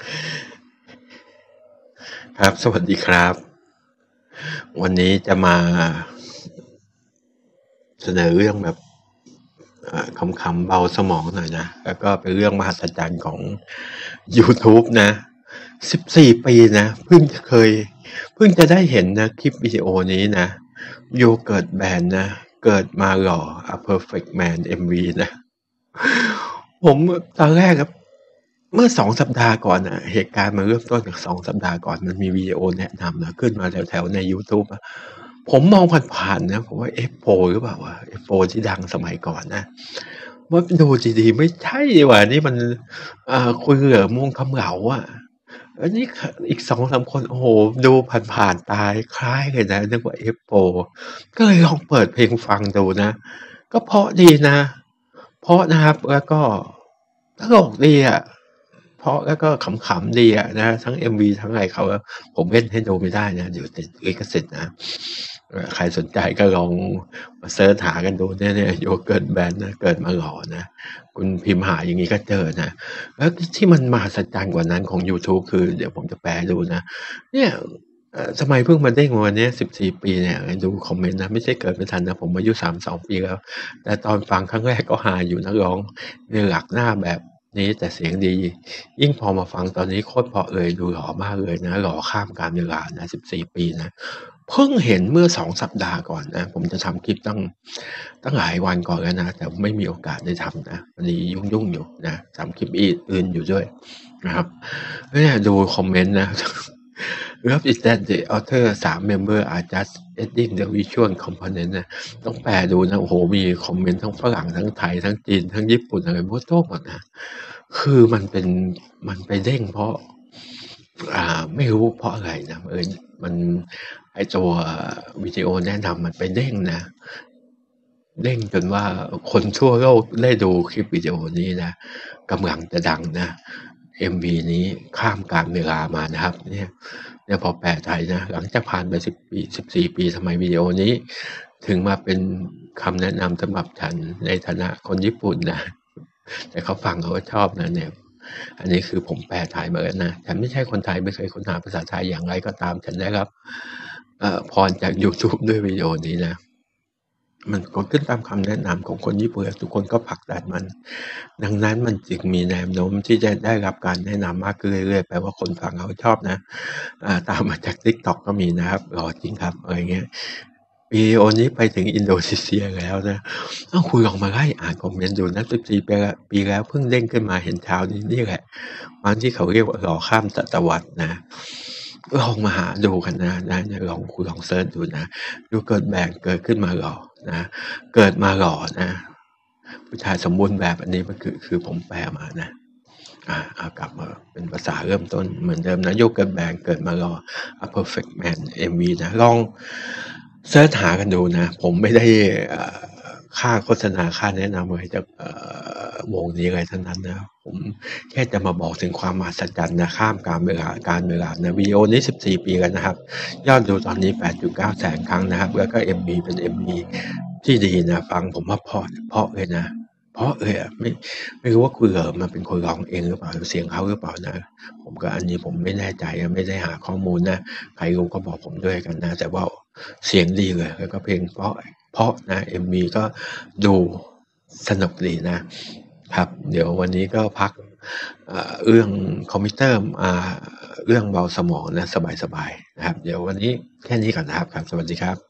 ครับสวัสดีครับ วันนี้จะมาเสนอเรื่องแบบคำๆเบาสมองหน่อยนะ แล้วก็เป็นเรื่องมหัศจรรย์ของ YouTube นะ14 ปีนะเพิ่งจะได้เห็นนะคลิปวิดีโอนี้นะโยเกิร์ตแบนนะเกิดมาหล่อ A Perfect Man MV นะผมตอนแรกครับเมื่อ2 สัปดาห์ก่อนเหตุการณ์มันเริ่มต้นจาก2 สัปดาห์ก่อนมันมีวิดีโอแนะนำนะขึ้นมาแถวๆใน YouTube ผมมองผ่านๆนะผมว่า F4 หรือเปล่าวะ F4 ที่ดังสมัยก่อนนะว่าดูดีๆไม่ใช่ดีกว่านี่มันคุยเหลือม่วงคำเหลาอันนี้อีก2-3คนโอ้โหดูผ่านๆตาคล้ายเลยนะนึกว่า F4 ก็เลยลองเปิดเพลงฟังดูนะก็เพราะดีนะเพราะนะครับแล้วก็ตลกดีเพราะแล้วก็ขำๆดีนะทั้ง MV ทั้งอะไรเขาผมเล่นให้ดูไม่ได้นะเดี๋ยวติดลิขสิทธิ์นะใครสนใจก็ลองมาเสิร์ชหากันดูเนี่ยโยเกิร์ตแบนนะเกิดมาหล่อนะคุณพิมพ์หาอย่างนี้ก็เจอนะแล้วที่มันมหัศจรรย์กว่านั้นของ YouTube คือเดี๋ยวผมจะแปลดูนะเนี่ยทำไมเพิ่งมาเด้งวันนี้14 ปีเนี่ยดูคอมเมนต์นะไม่ใช่เกิดไม่ทันนะผมอายุ32 ปีแล้วแต่ตอนฟังครั้งแรกก็ฮาอยู่นะร้องในหลักหน้าแบบนี้แต่เสียงดียิ่งพอมาฟังตอนนี้โคตรเพราะเลยดูหล่อมากเลยนะหล่อข้ามกาลเวลานะ14 ปีนะเพิ่งเห็นเมื่อ2 สัปดาห์ก่อนนะผมจะทำคลิปตั้งหลายวันก่อนแล้วนะแต่ไม่มีโอกาสได้ทำนะวันนี้ยุ่งอยู่นะทำคลิปอื่นอยู่ด้วยนะครับเนี่ยดูคอมเมนต์นะ Love is that the author 3 member are just adding the visual component นะต้องแปลดูนะโอ้โหมีคอมเมนต์ทั้งฝรั่งทั้งไทยทั้งจีนทั้งญี่ปุ่นอะไรหมดหมดนะคือมันไปเด้งเพราะไม่รู้เพราะอะไรนะมันไอตัววิดีโอแนะนำมันไปเด้งนะเด้งจนว่าคนทั่วโลกได้ดูคลิปวิดีโอนี้นะกำลังจะดังนะ MV นี้ข้ามกาลเวลามานะครับเนี่ยพอแปลไทยนะหลังจากผ่านไป10 ปี14 ปีทำไมวิดีโอนี้ถึงมาเป็นคำแนะนำสำหรับฉันในฐานะคนญี่ปุ่นนะแต่เขาฟังเขาก็ชอบนะเนี่ยอันนี้คือผมแปลไทยมาแล้วนะฉันไม่ใช่คนไทยไม่เคยค้นหาภาษาไทยอย่างไรก็ตามฉันได้รับพรจาก YouTube ด้วยวิดีโอนี้นะมันก็ขึ้นตามคำแนะนำของคนญี่ปุ่นทุกคนก็ผลักดันมันดังนั้นมันจึงมีแนวโน้มที่จะได้รับการแนะนำมากขึ้นเรื่อยๆแปลว่าคนฟังเขาชอบนะตามมาจาก TikTok ก็มีนะครับหล่อจริงครับอะไรเงี้ยวิดีโอนี้ไปถึงอินโดนีเซียแล้วนะคุณลองมาไล่อ่านคอมเมนต์ดูนะ14 ปีแล้วเพิ่งเด้งขึ้นมาเห็นเช้านี้นี่แหละบางที่เขาเรียกว่าหล่อข้ามศตวรรษนะลองมาหาดูกันนะคุณลองเสิร์ชดูนะดูเกิดแบ่งเกิดขึ้นมาหล่อนะเกิดมาหล่อนะผู้ชายสมบูรณ์แบบอันนี้มันคือผมแปลมานะเอากลับมาเป็นภาษาเริ่มต้นเหมือนเดิมนะโยเกิร์ตแบงเกิดมารอ A Perfect Man MV นะลองเสิร์ชหากันดูนะผมไม่ได้ค่าโฆษณาค่าแนะนำอะไรจากวงนี้อะไรทั้งนั้นนะผมแค่จะมาบอกถึงความมหัศจรรย์นะข้ามการเวลานะวิดีโอนี้14 ปีแล้วนะครับยอดดูตอนนี้ 8.9 แสนครั้งนะครับแล้วก็ MV เป็น MV ที่ดีนะฟังผมว่าเพราะเลยนะเพราะเลยไม่รู้ว่าคุณเหลิมมาเป็นคนร้องเองหรือเปล่าเสียงเขาหรือเปล่านะผมก็อันนี้ผมไม่แน่ใจไม่ได้หาข้อมูลนะใครรู้ก็บอกผมด้วยกันนะแต่ว่าเสียงดีเลยแล้วก็เพลงเพราะนะ MV ก็ดูสนุกดีนะครับเดี๋ยววันนี้ก็พักเรื่องคอมพิวเตอร์เรื่องเบาสมองนะสบายๆนะครับเดี๋ยววันนี้แค่นี้ก่อนนะครับสวัสดีครับ